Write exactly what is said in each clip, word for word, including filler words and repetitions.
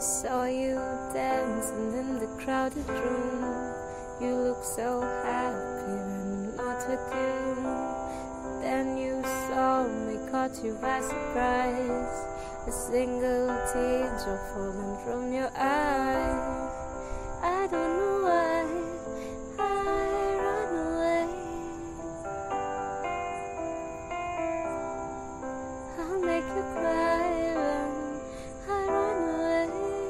saw you dancing in the crowded room. You look so happy when I'm not with you. Then you saw me, caught you by surprise. A single teardrop falling from your eye. I don't know why I run away. I'll make you cry when I run away.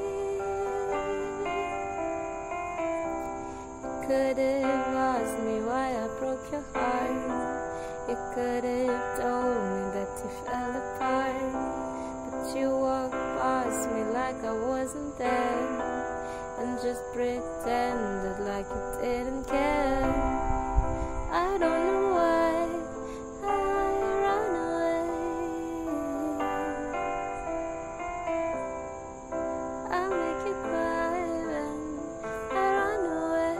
You could have asked me why I broke your heart. You could have told me that you fell apart. But you walked past me like I wasn't there, and just pretended like you didn't care. I don't know why I run away. I'll make you cry when I run away.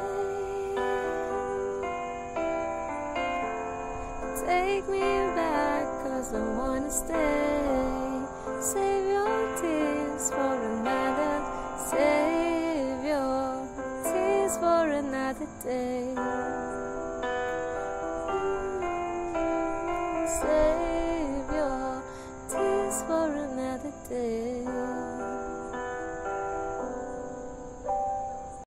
Take me back, 'cause I wanna stay. Save your tears for another. Save your tears for another day. Save